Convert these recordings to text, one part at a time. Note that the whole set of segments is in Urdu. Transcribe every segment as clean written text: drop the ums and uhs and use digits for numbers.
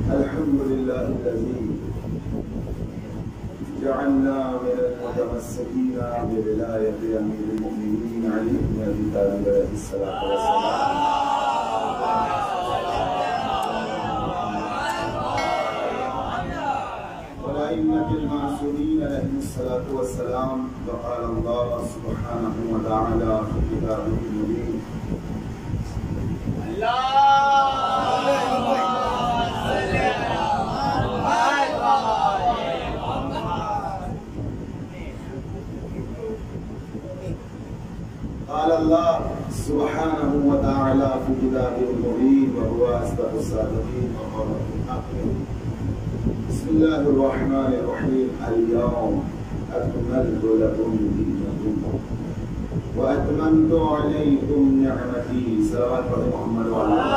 الحمد لله الذي جعلنا من المتمسكين بولاية أمير المؤمنين علي بن أبي طالب عليه الصلاة والسلام والأئمة المعصومين عليهم الصلاة والسلام. وقال الله سبحانه وتعالى في كتابه المبين قال الله سبحانه وتعالى في كتابه المبين وهو أصدق الصادقين وقال الحق. بسم الله الرحمن الرحيم. اليوم أكملت لكم دينكم وأتممت عليكم نعمتي. صلوات محمد وعلى آله.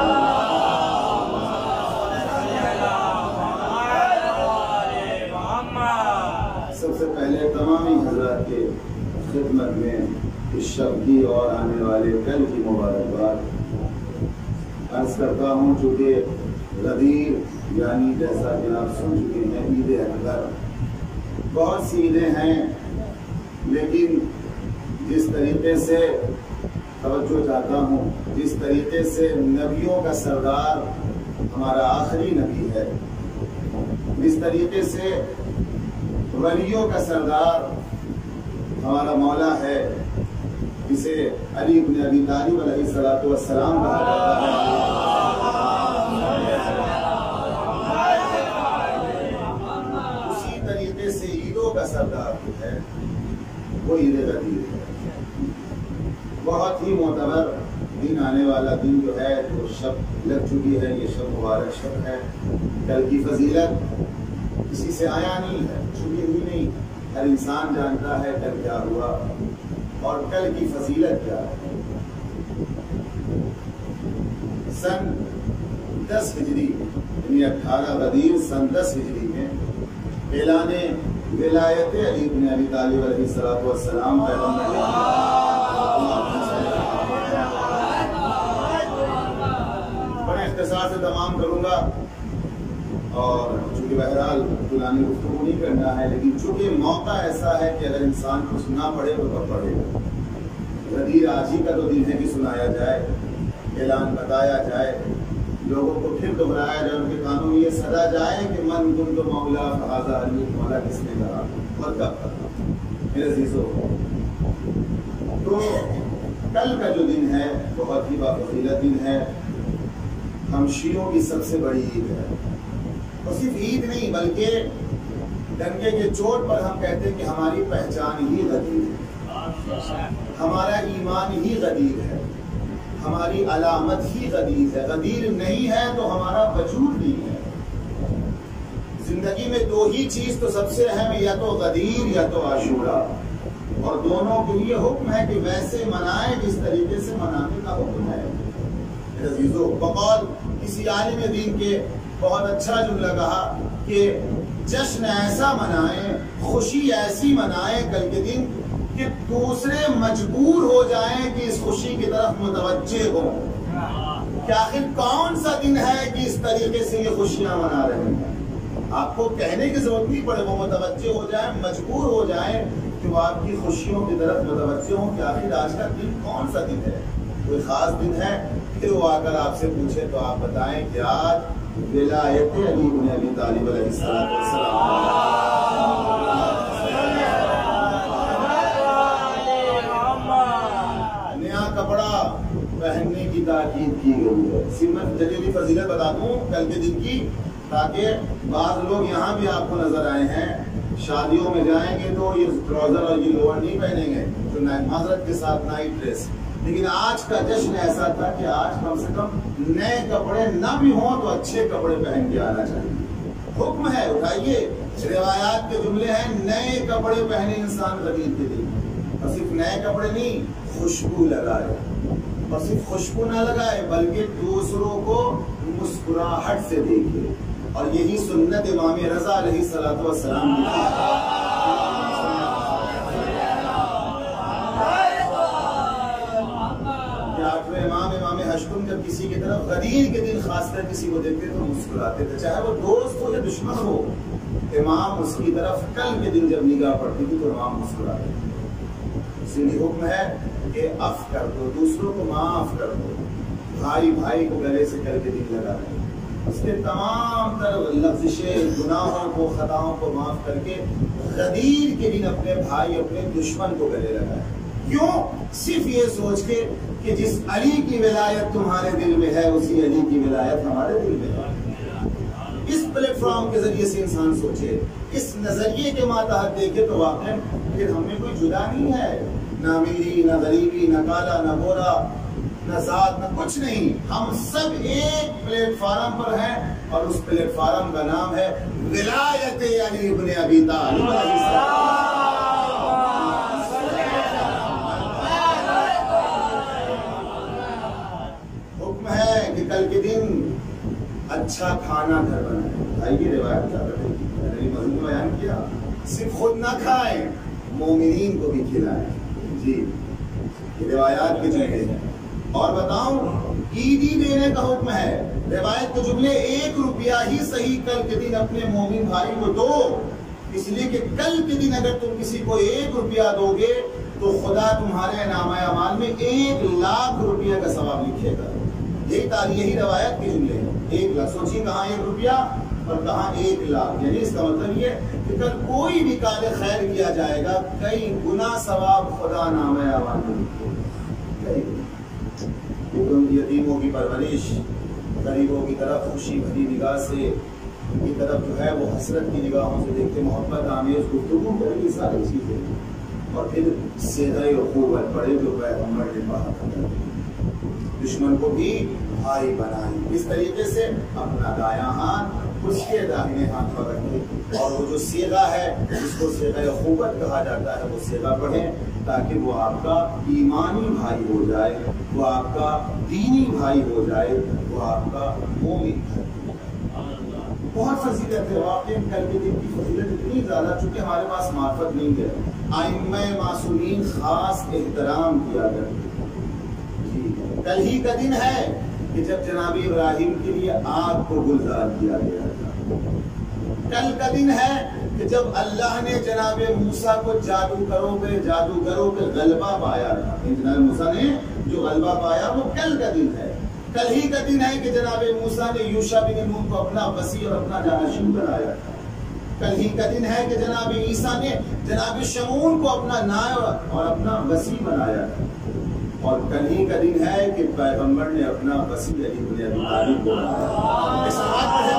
سب سے پہلے تمامی حضرات کے خدمت میں اس شب کی اور آنے والے کل کی مبارکباد عرض کرتا ہوں. چونکہ غدیر یعنی جیسا کہ آپ سن چکے ہیں عید اکبر، بہت سی عیدیں ہیں، لیکن جس طریقے سے توجہ چاہتا ہوں، جس طریقے سے نبیوں کا سردار ہمارا آخری نبی ہے، جس طریقے سے ولیوں کا سردار ہمارا مولا ہے، جسے علی بن ابی طالب علیہ الصلوۃ والسلام کہا جاتا ہے، اسی طریقے سے عیدوں کا سردار جو ہے وہ عید غدیر ہے. بہت ہی معتبر دن آنے والا دن جو ہے وہ شب لگ چکی ہے. یہ شب مبارک شب ہے. کل کی فضیلت کسی سے آیا نہیں ہے، چھپی ہوئی نہیں. ہر انسان جانتا ہے کل کیا ہوا اور کل کی فضیلت کیا ہے. سن 10 ہجری یعنی 18 غدیر سن 10 ہجری میں اعلان ولایت علی بن ابی طالب علیہ الصلوۃ والسلام پیغمبر. بڑے اختصار سے تمام کروں گا اور چونکہ بہرحال طولانی گفتگو نہیں کرنا ہے، لیکن چونکہ موقع ایسا ہے کہ اگر انسان کو سننا پڑے تو کب پڑے گا. غدیر آج ہی کا تو دن ہے کہ سنایا جائے، اعلان بتایا جائے، لوگوں کو پھر دہرایا جائے، ان کے کانوں میں یہ صدا جائے کہ من کنت مولا فہذا علی. مولا کس نے کہا اور کب کہا؟ میرے عزیزو، تو کل کا جو دن ہے بہت ہی بافضیلت دن ہے. ہم شیعوں کی سب سے بڑی عید ہے، اور صرف عید نہیں بلکہ ڈنگے کے چوٹ پر ہم کہتے ہیں کہ ہماری پہچان ہی غدیر ہے، ہمارا ایمان ہی غدیر ہے، ہماری علامت ہی غدیر ہے. غدیر نہیں ہے تو ہمارا وجود نہیں ہے. زندگی میں دو ہی چیز تو سب سے اہم ہے، یا تو غدیر یا تو عاشورہ، اور دونوں کے لیے حکم ہے کہ ویسے منائیں جس طریقے سے منانے کا حکم ہے. عزیزو، بقول کسی عالم دین کے بہت اچھا جملہ کہا کہ جشن ایسا منائیں، خوشی ایسی منائیں کل کے دن کہ دوسرے مجبور ہو جائیں کہ اس خوشی کی طرف متوجہ ہوں کہ آخر کون سا دن ہے کہ اس طریقے سے یہ خوشیاں منا رہے ہیں. آپ کو کہنے کی ضرورت نہیں پڑے، وہ متوجہ ہو جائیں، مجبور ہو جائیں کہ وہ آپ کی خوشیوں کی طرف متوجہ ہوں کہ آخر آج کا دن کون سا دن ہے، کوئی خاص دن ہے. پھر وہ آ کر آپ سے پوچھے تو آپ بتائیں کہ آج ولایت علی بن ابی طالب علیہ السلام. نیا کپڑا پہننے کی تاکید کی گئی ہے. میں جلیلی فضیلت بتا دوں کل کے دن کی، تاکہ بعض لوگ یہاں بھی آپ کو نظر آئے ہیں شادیوں میں جائیں گے تو یہ ٹراؤزر اور یہ لوور نہیں پہنیں گے، جو معذرت کے ساتھ نائٹ ڈریس. لیکن آج کا جشن ایسا تھا کہ آج کم سے کم نئے کپڑے نہ بھی ہوں تو اچھے کپڑے پہن کے آنا چاہیے. حکم ہے، اٹھائیے، روایات کے جملے ہیں، نئے کپڑے پہنے انسان غدیر کے لیے. اور صرف نئے کپڑے نہیں، خوشبو لگائے، اور صرف خوشبو نہ لگائے بلکہ دوسروں کو مسکراہٹ سے دیکھے. اور یہی سنت امام رضا علیہ الصلوۃ والسلام کی تھی. کاش تم جب کسی کی طرف غدیر کے دن خاص کر کسی کو دیکھتے تو مسکراتے تھے، چاہے وہ دوست ہو یا دشمن ہو۔ امام اس کی طرف کل کے دن جب نگاہ پڑتی تھی تو امام مسکراتے تھے۔ اسی لیے حکم ہے کہ عفو کر دو، دوسروں کو معاف کر دو، بھائی بھائی کو گلے سے کل کے دن لگا دیں، اس کے تمام تر لفظشیں، گناہوں کو، خطاؤں کو معاف کر کے غدیر کے دن اپنے بھائی، اپنے دشمن کو گلے لگائیں۔ کیوں؟ صرف یہ سوچ کے کہ جس علی کی ولایت تمہارے دل میں ہے اسی علی کی ولایت ہمارے دل میں ہے۔ اس پلیٹ فارم کے ذریعے سے انسان سوچے، اس نظریے کے ماتحت دیکھے تو واقعی پھر ہم میں کوئی جدا نہیں ہے، نہ امیری، نہ غریبی، نہ کالا، نہ گورا، نہ ذات، نہ کچھ نہیں، ہم سب ایک پلیٹ فارم پر ہیں، اور اس پلیٹ فارم کا نام ہے ولایت علی ابن ابی طالب علیہ السلام۔ حکم ہے کہ کل کے دن اچھا کھانا گھر بنائیں۔ بھائی کی روایت کیا کرتے ہیں، مضمون بیان کیا، صرف خود نہ کھائیں، مومنین کو بھی کھلائیں۔ جی یہ روایات کے جملے ہیں۔ اور بتاؤں، عیدی دینے کا حکم ہے، روایت کے جملے 1 روپیہ ہی صحیح کل کے دن اپنے مومن بھائی کو دو، اس لیے کہ کل کے دن اگر تم کسی کو 1 روپیہ دو گے تو خدا تمہارے نامہ اعمال میں 1 لاکھ روپیہ کا ثواب لکھے گا۔ یہی روایت کے جملے ہیں۔ 1 لاکھ، سوچیے کہاں 1 روپیہ اور کہاں 1 لاکھ، یعنی اس کا مطلب یہ کہ کل کوئی بھی کار خیر کیا جائے گا کئی گنا ثواب خدا نامہ اعمال میں لکھے گا۔ یتیموں کی پرورش، غریبوں کی طرف خوشی بھری نگاہ سے، کی طرف جو ہے وہ حسرت کی نگاہوں سے دیکھتے، محبت آمیز گفتگو کریں، یہ ساری چیزیں، اور پھر صدقہ اخوت پڑے جو پیغمبر نے کہا تھا، دشمن کو بھی بھائی بنائیں۔ اس طریقے سے اپنا دایاں ہاتھ اس کے داہنے ہاتھ پر رکھیں، اور وہ جو صیغہ ہے جس کو صیغہ اخوت کہا جاتا ہے وہ صیغہ پڑھیں، تاکہ وہ آپ کا ایمانی بھائی ہو جائے، وہ آپ کا دینی بھائی ہو جائے، وہ آپ کا مومن بھائی ہو جائے۔ بہت فضیلت ہے، واقعی کل کے دن کی فضیلت اتنی زیادہ، چونکہ ہمارے پاس معرفت نہیں ہے، ائمہ معصومین خاص احترام کیا کرتے۔ کل ہی کا دن ہے کہ جب جناب ابراہیم کے لیے آگ کو گلزار کیا گیا تھا۔ کل کا دن ہے کہ جب اللہ نے جناب موسیٰ کو جادوگروں پہ غلبہ پایا تھا، جناب موسیٰ نے جو غلبہ پایا وہ کل کا دن ہے۔ کل ہی کا دن ہے کہ جناب موسیٰ نے یوشع بن نون کو اپنا وصی اور اپنا جانشین بنایا تھا۔ کل ہی کا دن ہے کہ جناب عیسیٰ نے جناب شمعون کو اپنا نائب اور اپنا وصی بنایا تھا۔ اور کل ہی کا دن ہے کہ پیغمبر نے اپنا وصی علی بن ابی طالب کو بنایا۔ اس بات پر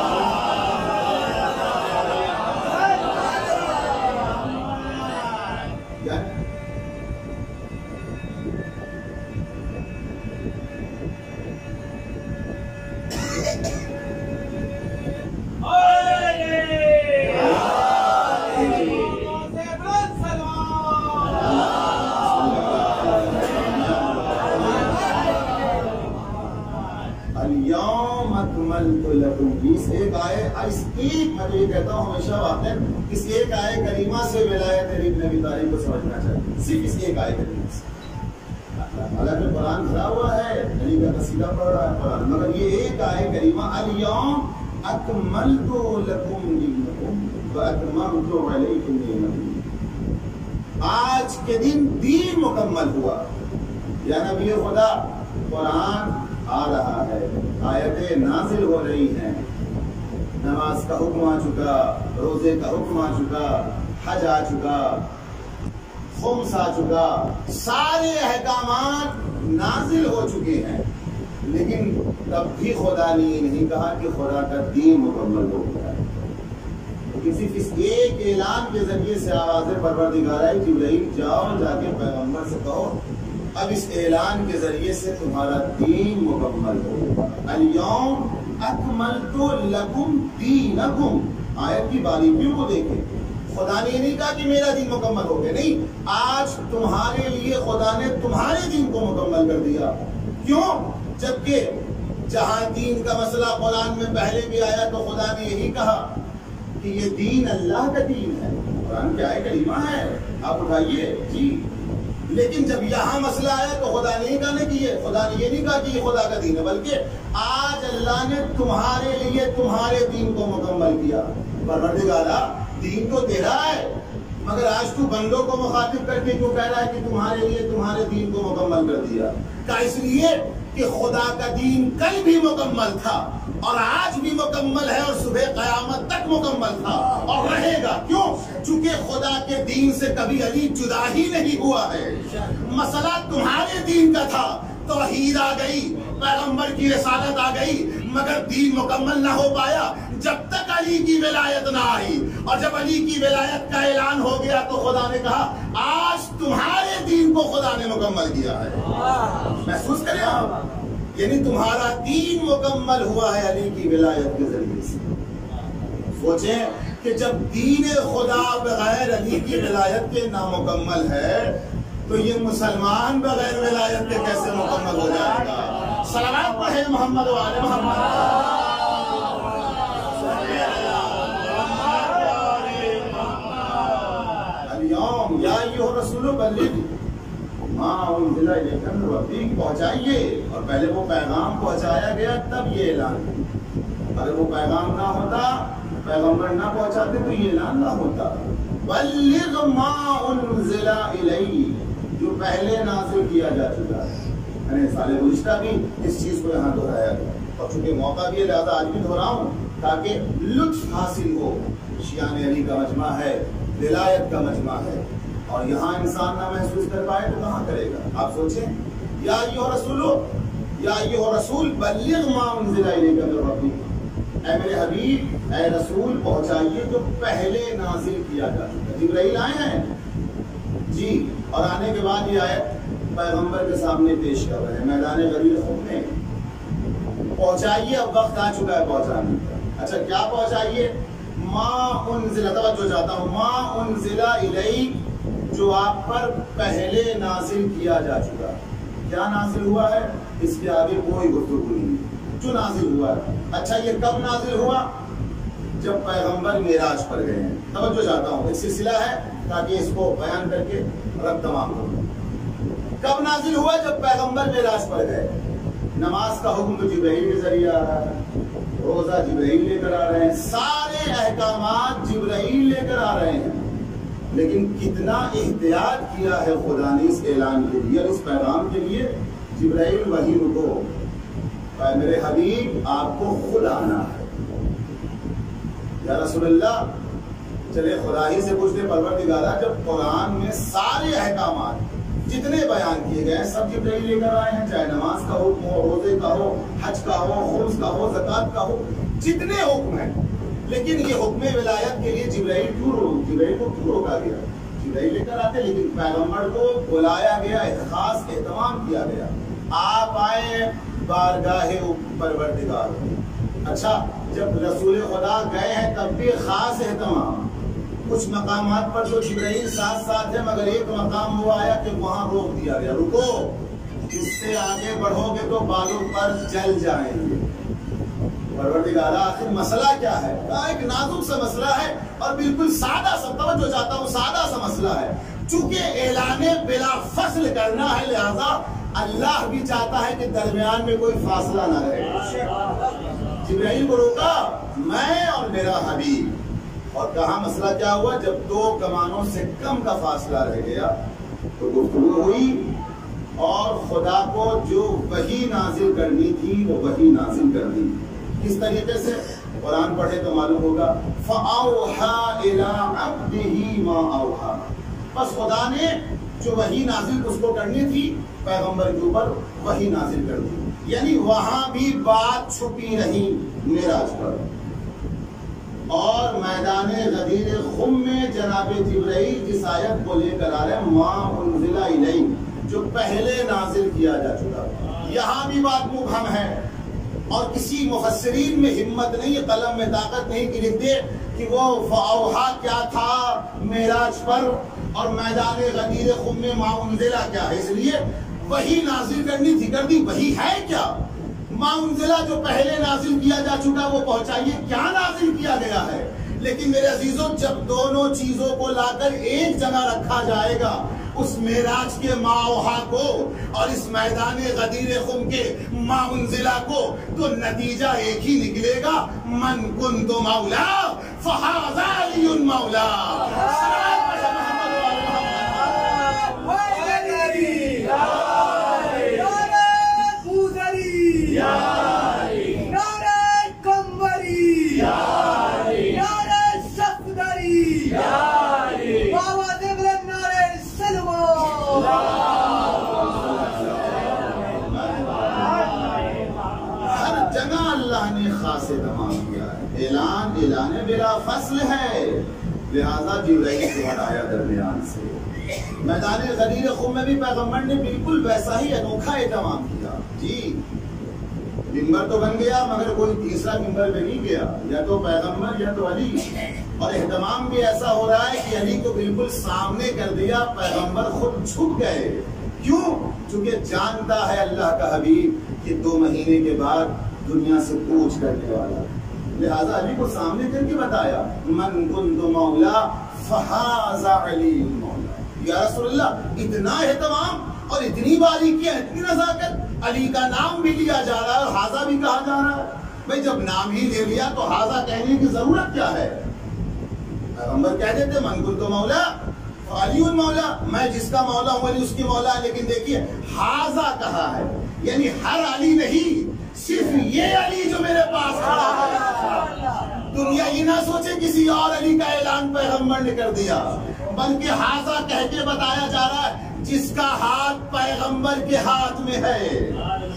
میں یہ کہتا ہوں ہمیشہ واقعی اس ایک آیت کریمہ سے ولایت علی بن ابی طالب کو سمجھنا چاہیے، صرف اس ایک آیت کریمہ سے۔ حالانکہ قرآن بھرا ہوا ہے، علی کا قصیدہ پڑھ رہا ہے قرآن، مگر یہ ایک آیت کریمہ الیوم اکملت لکم دینکم واکملت علیکم نعمتی، آج کے دن دین مکمل ہوا۔ یا نبی خدا، قرآن آ رہا ہے، آیتیں نازل ہو رہی ہیں، نماز کا حکم آ چکا، روزے کا حکم آ چکا، حج آ چکا، خمس آ چکا، سارے احکامات نازل ہو چکے ہیں، لیکن تب بھی خدا نے یہ نہیں کہا کہ خدا کا دین مکمل ہو گیا ہے۔ صرف اس ایک اعلان کے ذریعے سے آواز پروردگارہ جبرائیل جاؤ، جا کے پیغمبر سے کہو اب اس اعلان کے ذریعے سے تمہارا دین مکمل ہو۔ الیوم اکملت لکم دینکم، آیت کی باریکیوں کو دیکھیں، خدا نے یہ نہیں کہا کہ میرا دین مکمل ہو گیا، نہیں، آج تمہارے لیے خدا نے تمہارے دین کو مکمل کر دیا۔ کیوں؟ جبکہ جہاں دین کا مسئلہ قرآن میں پہلے بھی آیا تو خدا نے یہی کہا کہ یہ دین اللہ کا دین ہے، قرآن کی آیت کریمہ ہے، آپ اٹھائیے جی، لیکن جب یہاں مسئلہ آیا تو خدا نے کہا نہیں کہ خدا نے یہ نہیں کہا کہ یہ خدا کا دین ہے، بلکہ آج اللہ نے تمہارے لیے تمہارے دین کو مکمل کیا۔ پروردگارا دین تو تیرا ہے، مگر آج تو بندوں کو مخاطب کر کے کیوں کہہ رہا ہے کہ تمہارے لیے تمہارے دین کو مکمل کر دیا؟ کہ اس لیے کہ خدا کا دین کل بھی مکمل تھا اور آج بھی مکمل ہے اور صبح قیامت تک مکمل تھا اور رہے گا۔ کیوں؟ چونکہ خدا کے دین سے کبھی علی جدا ہی نہیں ہوا ہے۔ مسئلہ تمہارے دین کا تھا، توحید آ گئی، پیغمبر کی رسالت آ گئی، مگر دین مکمل نہ ہو پایا جب تک علی کی ولایت نہ آئی، اور جب علی کی ولایت کا اعلان ہو گیا تو خدا نے کہا آج تمہارے دین کو خدا نے مکمل کیا ہے۔ محسوس کریں آپ، یعنی تمہارا دین مکمل ہوا ہے علی کی ولایت کے ذریعے سے۔ سوچیں کہ جب دین خدا بغیر علی کی ولایت کے نامکمل ہے تو یہ مسلمان بغیر ولایت کے کیسے مکمل ہو جائے گا؟ صلوات پڑھیں محمد و آل محمد۔ یا ایھا الرسول بلغ ما انزل الیک من ربک، پہنچائیے، اور پہلے وہ پیغام پہنچایا گیا تب یہ اعلان۔ اگر وہ پیغام نہ ہوتا، پیغمبر نہ پہنچاتے تو یہ اعلان نہ ہوتا۔ بلغ ما انزل الیک، جو پہلے نازل کیا جا چکا ہے۔ یعنی سال گزشتہ بھی اس چیز کو یہاں دہرایا گیا، اور چونکہ موقع بھی ہے لہٰذا آج بھی دہراؤں تاکہ لطف حاصل ہو۔ شیعان علی کا مجمع ہے، ولایت کا مجمع ہے، اور یہاں انسان نہ محسوس کر پائے تو کہاں کرے گا؟ آپ سوچیں، یا ایھا الرسول، یا ایھا الرسول بلغ ما انزل الیک من ربک، اے میرے حبیب، اے رسول پہنچائیے جو پہلے نازل کیا جا چکا۔ جبرائیل آئے ہیں جی، اور آنے کے بعد یہ آیت پیغمبر کے سامنے پیش کر رہے ہیں میدان غدیر خم میں۔ پہنچائیے، اب وقت آ چکا ہے پہنچانے کا۔ اچھا کیا پہنچائیے؟ ما انزل، توجہ چاہتا ہوں، ما انزل الیک، جو آپ پر پہلے نازل کیا جا چکا۔ کیا نازل ہوا ہے؟ اس کے آگے کوئی گفتگو نہیں، جو نازل ہوا ہے۔ اچھا یہ کب نازل ہوا؟ جب پیغمبر معراج پر گئے ہیں۔ توجہ چاہتا ہوں، ایک سلسلہ ہے تاکہ اس کو بیان کر کے رب تمام کروں۔ کب نازل ہوا؟ جب پیغمبر معراج پر گئے۔ نماز کا حکم تو جبرائیل کے ذریعے آ رہا ہے، روزہ جبرائیل لے کر آ رہے ہیں، سارے احکامات جبرائیل لے کر آ رہے ہیں، لیکن کتنا احتیاط کیا ہے خدا نے اس اعلان کے لیے، اس پیغام کے لیے۔ جبرائیل وحی رکو، میرے حبیب آپ کو خود آنا ہے۔ یا رسول اللہ، چلے خدا ہی سے پوچھتے پروردگارا، جب قرآن میں سارے احکامات جتنے بیان کیے گئے ہیں سب جبرائیل لے کر آئے ہیں، چاہے نماز کا حکم ہو، روزے کا ہو، حج کا ہو، خمس کا ہو، زکوٰۃ کا ہو، جتنے حکم ہیں، لیکن یہ حکم ولایت کے لیے جبرائیل کو کیوں روکا گیا؟ جبرائیل لے کر آتے، لیکن پیغمبر کو بلایا گیا، خاص اہتمام کیا گیا، آپ آئے بارگاہ پروردگار۔ اچھا جب رسول خدا گئے ہیں تب بھی خاص اہتمام۔ کچھ مقامات پر تو جبرائیل ساتھ ساتھ ہے، مگر ایک مقام وہ آیا کہ وہاں روک دیا گیا، رکو، اس سے آگے بڑھو گے تو بالوں پر جل جائیں گے۔ پروردگارا آخر مسئلہ کیا ہے؟ ایک نازک سا مسئلہ ہے اور بالکل سادہ سا، توجہ چاہتا ہوں، سادہ سا مسئلہ ہے۔ چونکہ اعلان بلا فصل کرنا ہے لہذا اللہ بھی چاہتا ہے کہ درمیان میں کوئی فاصلہ نہ رہے۔ جبرائیل کو روکا، میں اور میرا حبیب، اور کہاں مسئلہ کیا ہوا؟ جب دو کمانوں سے کم کا فاصلہ رہ گیا تو گفتگو ہوئی، اور خدا کو جو وحی نازل کرنی تھی وہ وحی نازل کر دی۔ کس طریقے سے؟ قرآن پڑھے تو معلوم ہوگا، فَأَوْحَى إِلَىٰ عَبْدِهِ مَا أَوْحَىٰ، بس خدا نے جو وحی نازل اس کو کرنی تھی پیغمبر کے اوپر وحی نازل کر دی۔ یعنی وہاں بھی بات چھپی رہی معراج پر، اور میدان غدیر خم میں جناب جبرائیل جس آیت کو لے کر آ رہے ہیں، ما انزل الیک، جو پہلے نازل کیا جا چکا، یہاں بھی بات مبہم ہے، اور کسی مفسرین میں ہمت نہیں، قلم میں طاقت نہیں کہ لکھ دے کہ وہ فاوحا کیا تھا معراج پر، اور میدان غدیر خم میں ما انزلہ کیا ہے۔ اس لیے وہی نازل کرنی تھی، کر دی۔ وہی ہے کیا؟ ما انزلہ جو پہلے نازل کیا جا چکا وہ پہنچائیے۔ کیا نازل کیا گیا ہے؟ لیکن میرے عزیزوں جب دونوں چیزوں کو لا کر ایک جگہ رکھا جائے گا، اس معراج کے ماوہا کو اور اس میدان غدیر خم کے ماؤنزلہ کو، تو نتیجہ ایک ہی نکلے گا، من کنت مولا فہذا علی مولا۔ تمام کیا ہے، اعلان بلا فصل ہے، لہذا جبرائیل کو ہٹایا درمیان سے۔ میدان غدیر خم میں بھی پیغمبر نے بالکل ویسا ہی انوکھا اہتمام کیا۔ جی ممبر تو بن گیا مگر کوئی تیسرا ممبر پہ نہیں گیا، یا تو پیغمبر یا تو علی، اور اہتمام بھی ایسا ہو رہا ہے کہ علی کو بالکل سامنے کر دیا، پیغمبر خود چھپ گئے۔ کیوں؟ چونکہ جانتا ہے اللہ کا حبیب کہ 2 مہینے کے بعد دنیا سے کوچ کرنے والا، لہذا علی کو سامنے کر کے بتایا، من کنت مولا فہذا علی مولا۔ یا رسول اللہ، اتنا اہتمام اور اتنی باریکیاں، اتنی نزاکت، علی کا نام بھی لیا جا رہا ہے اور ہاذا بھی کہا جا رہا ہے۔ بھئی جب نام ہی لے لیا تو ہاذا کہنے کی ضرورت کیا ہے؟ پیغمبر کہہ دیتے من کنت مولا علی مولا، میں جس کا مولا ہوں علی اس کی مولا ہے، لیکن دیکھیے ہاذا کہا ہے، یعنی ہر علی نہیں، صرف یہ علی جو میرے پاس کھڑا ہے۔ دنیا یہ نہ سوچے کسی اور علی کا اعلان پیغمبر نے کر دیا، بلکہ ہاذا کہہ کے بتایا جا رہا ہے جس کا ہاتھ پیغمبر کے ہاتھ میں ہے،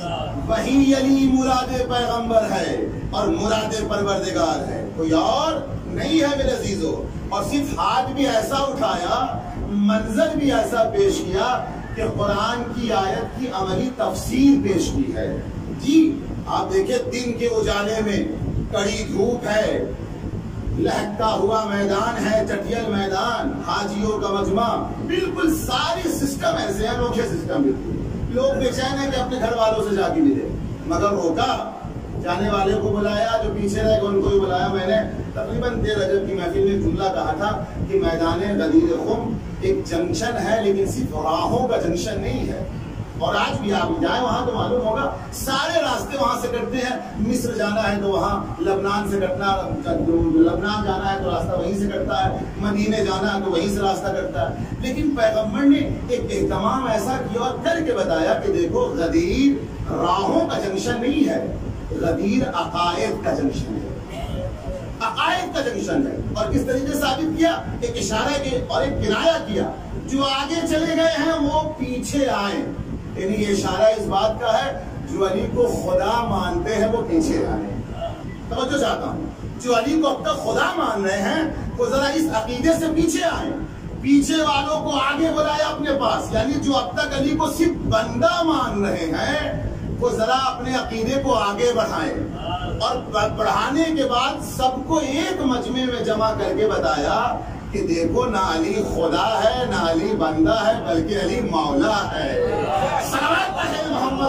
وہی علی مراد پیغمبر ہے اور مراد پروردگار ہے، کوئی اور نہیں ہے میرے عزیزو۔ اور صرف ہاتھ بھی ایسا اٹھایا، منظر بھی ایسا پیش کیا کہ قرآن کی آیت کی عملی تفسیر پیش کی ہے۔ جی آپ دیکھیں، دن کے اجالے میں کڑی دھوپ ہے، لہکتا ہوا میدان ہے، چٹیل میدان، حاجیوں کا مجمع، بالکل سارے سسٹم ایسے ہیں، انوکھے سسٹم، بالکل لوگ بے چین ہیں کہ اپنے گھر والوں سے جا کے ملے، مگر روکا، جانے والے کو بلایا، جو پیچھے رہ گئے ان کو بھی بلایا۔ میں نے تقریباً 13 رجب کی محفل میں جملہ کہا تھا کہ میدان غدیر خم ایک جنکشن ہے، لیکن صرف راہوں کا جنکشن نہیں ہے، اور آج بھی آپ جائیں وہاں تو معلوم ہوگا سارے راستے وہاں سے کٹتے ہیں۔ مصر جانا ہے تو وہاں لبنان سے کٹنا، لبنان جانا ہے تو راستہ وہیں سے کٹتا ہے، مدینے جانا ہے تو وہیں سے راستہ کٹتا ہے، لیکن پیغمبر نے ایک اہتمام ایسا کیا اور کر کے بتایا کہ دیکھو غدیر راہوں کا جنکشن نہیں ہے، غدیر عقائد کا جنکشن ہے، عقائد کا جنکشن ہے۔ اور کس طریقے سے ثابت کیا؟ ایک اشارہ اور ایک کنایہ کیا، جو آگے چلے گئے ہیں وہ پیچھے آئیں، یعنی یہ اشارہ اس بات کا ہے جو علی کو خدا مانتے ہیں وہ پیچھے آئیں۔ توجہ چاہتا ہوں، جو علی کو اب تک خدا مان رہے ہیں وہ ذرا اس عقیدے سے پیچھے آئیں، پیچھے والوں کو آگے بلایا اپنے پاس، یعنی جو اب تک علی کو صرف بندہ مان رہے ہیں وہ ذرا اپنے عقیدے کو آگے بڑھائیں، اور بڑھانے کے بعد سب کو ایک مجمع میں جمع کر کے بتایا کہ دیکھو نہ علی خدا ہے نہ علی بندہ ہے بلکہ علی مولا ہے۔ صلوات پڑھیں محمد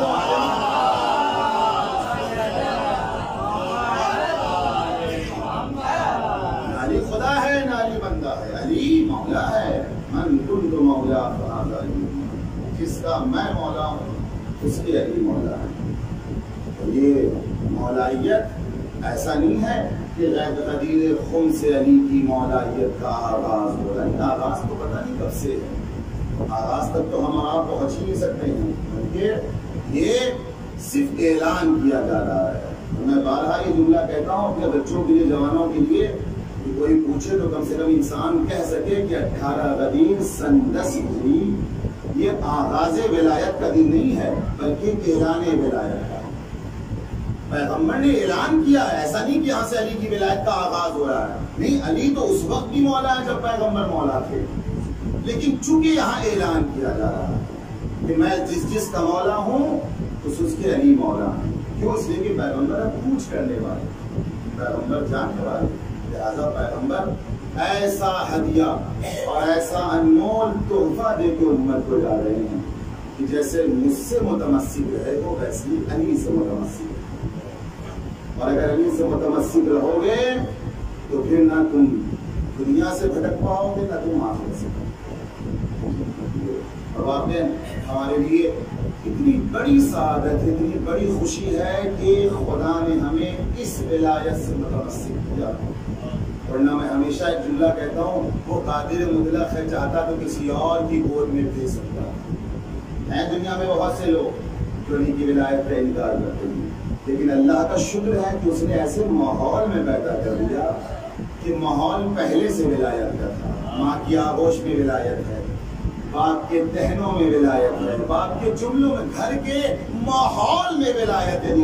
نہ علی خدا ہے نہ علی بندہ ہے، علی مولا ہے۔ من کنت مولا فہذا علی، جس کا میں مولا ہوں اس کے علی مولا ہے۔ یہ مولائیت ایسا نہیں ہے کہ غدیر خم سے علی کی مولائیت کا آغاز ہو رہا ہے، آغاز تو پتہ نہیں کب سے ہے، آغاز تک تو ہم آپ پہنچ ہی نہیں سکتے ہیں، بلکہ یہ صرف اعلان کیا جا رہا ہے۔ میں بارہا یہ جملہ کہتا ہوں اپنے بچوں کے لیے، جوانوں کے لیے، کہ کوئی پوچھے تو کم سے کم انسان کہہ سکے کہ 18 غدیر سن 10 ہجری یہ آغاز ولایت کا دن نہیں ہے بلکہ اعلان ولایت کا۔ پیغمبر نے اعلان کیا ہے، ایسا نہیں کہ یہاں سے علی کی ولایت کا آغاز ہو رہا ہے، نہیں، علی تو اس وقت بھی مولا ہے جب پیغمبر مولا تھے، لیکن چونکہ یہاں اعلان کیا جا رہا ہے کہ میں جس کا مولا ہوں اس کے علی مولا ہیں۔ کیوں؟ اس لیے کہ پیغمبر ہے پوچھ کرنے والے، پیغمبر جاننے والے، لہٰذا پیغمبر ایسا ہدیہ اور ایسا انمول تحفہ دے کے امت کو جا رہے ہیں کہ جیسے مجھ سے متمسک رہے ہو ویسے علی سے متمسک، اور اگر علی سے متمسک رہو گے तो फिर ना तुम दुनिया से भटक पाओगे ना तुम आखिरत से। और वाकई हमारे लिए इतनी बड़ी सआदत है, इतनी बड़ी खुशी है कि खुदा ने हमें इस विलायत से मुतमस्सिक किया। वरना मैं हमेशा एक जुमला कहता हूँ, वो कादिर मुतलक है, चाहता तो किसी और की गोद में भेज सकता है। दुनिया में बहुत से लोग जो उन्हीं की विलायत का इनकार करते हैं, लेकिन अल्लाह का शुक्र है कि उसने ऐसे माहौल में पैदा कर दिया कि माहौल पहले से विलायत का था। माँ की आगोश में विलायत है, बाप के तहनों में विलायत है, बाप के जुमलों में, घर के माहौल में विलायत है।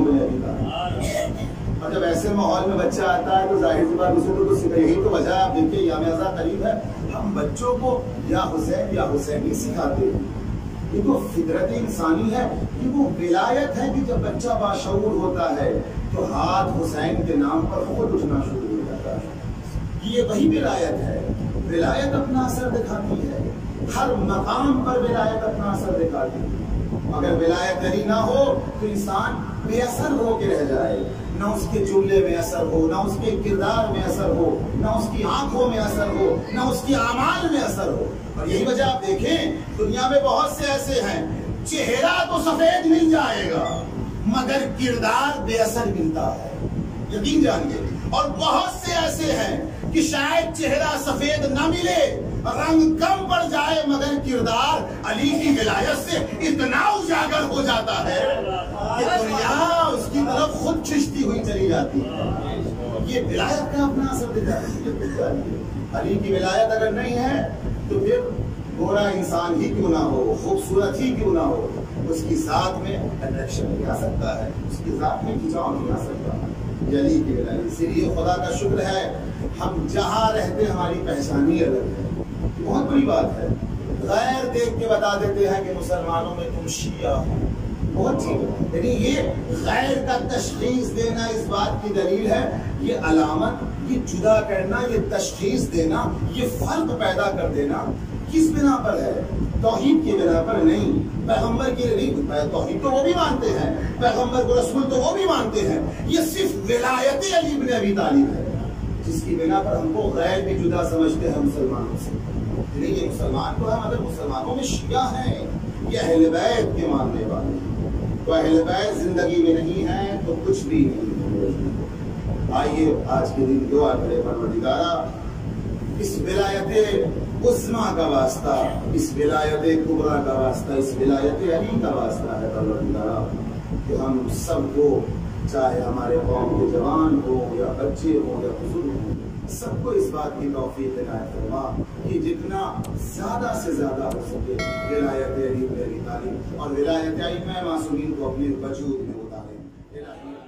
और जब ऐसे माहौल में बच्चा आता है तो जाहिर सी बात उसे तो कुछ यही तो वजह है। आप देखिए यामियाजा करीब है, हम बच्चों को या हुसैनी सिखाते हैं। ये तो फितरत इंसानी है कि वो विलायत है कि जब बच्चा बाशऊर होता है तो हाथ हुसैन के नाम पर खुद उठना शुरू हो जाता है। ये वही विलायत है। विलायत अपना असर दिखाती है, हर मकाम पर विलायत अपना असर दिखाती है। अगर विलायत अली ना हो तो इंसान बेअसर होके रह जाए, ना उसके जुमले में असर हो, ना उसके किरदार में असर हो, ना उसकी आंखों में असर हो, ना उसके आमाल में असर हो। और यही वजह आप देखें, दुनिया में बहुत से ऐसे हैं, चेहरा तो सफेद मिल जाएगा मगर किरदार बेअसर मिलता है, यकीन जानिए। और बहुत से ऐसे हैं कि शायद चेहरा सफेद ना मिले, रंग कम पड़ जाए, मगर किरदार अली की विलायत से इतना उजागर हो जाता है कि दुनिया उसकी तरफ खुद खिंचती हुई चली जाती है। ये विलायत का अपना असर दिखाती है। अली की विलायत अगर नहीं है तो फिर गोरा इंसान ही क्यों ना हो, खूबसूरत ही क्यों ना हो, उसकी जात में अट्रैक्शन नहीं आ सकता है, उसकी जात में खिंचाव नहीं आ सकता है। अली की विलायत, इसीलिए खुदा का शुक्र है हम जहाँ रहते हमारी पहचान ही अलग है। बहुत बड़ी बात है। गैर देख के बता देते हैं कि मुसलमानों में तुम शिया हो, बहुत ठीक है, लेकिन ये गैर का तशखीस देना इस बात की दलील है, ये अलामत, ये जुदा करना, ये तशखीस देना, ये फर्क पैदा कर देना किस बिना पर है? तौहीद की बिना पर नहीं। पैगंबर की नहीं, तौहीद तो वो भी मानते हैं, पैगंबर को रसूल तो वो भी मानते हैं। ये सिर्फ विलायत अली इब्न अबी तालिब है जिसकी बिना पर हमको गैर भी जुदा समझते हैं मुसलमानों से। नहीं, ये मुसलमान तो है मगर मुसलमानों में शिया हैं, ये अहले बैत के मानने वाले। तो अहले बैत जिंदगी में नहीं है तो कुछ भी नहीं। आइए आज के दिन दुआ करें, परवरदिगारा इस विलायत उस्मा का वास्ता, इस विलायत कुबरा का वास्ता, इस विलायत अली का वास्ता है परवरदिगारा कि हम सबको, चाहे हमारे कौम के जवान हो या बच्चे हो या बुजुर्ग हो, सबको इस बात की तौफीक इनायत फरमा कि जितना ज्यादा से ज्यादा हो सके विलायत अली इब्न अबी तालिब और विलायत अइम्मा मासूमीन को अपने वजूद में उतारें।